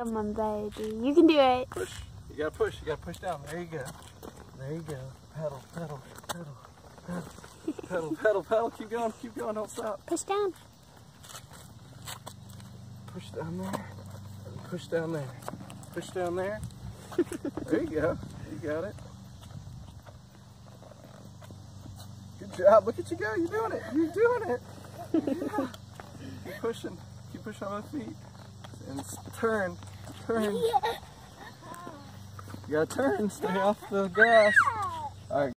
Come on, baby. You can do it. Push. You gotta push. You gotta push down. There you go. There you go. Pedal, pedal, pedal, pedal, pedal, pedal, pedal. Keep going. Keep going. Don't stop. Push down. Push down there. Push down there. Push down there. There you go. You got it. Good job. Look at you go. You're doing it. You're doing it. Yeah. Keep pushing. Keep pushing on both feet. And turn. Turn. You gotta turn. Stay off the grass.